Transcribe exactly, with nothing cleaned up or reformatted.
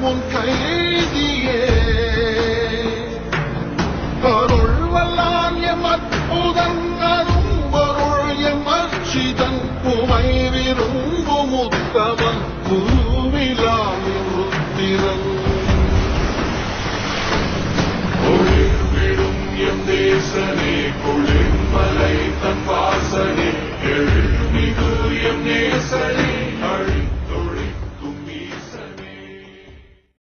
உன் கைதியே அருள் வல்லான் M Arputhan அரும்பொருள் M அர்ச்சிதன் உமை விரும்பும் உத்தமன் குருவிலாம் ருத்திரன் ஒளிர் விடும் எம் தேசனே குளிர்மலை தன் வாசனே எழு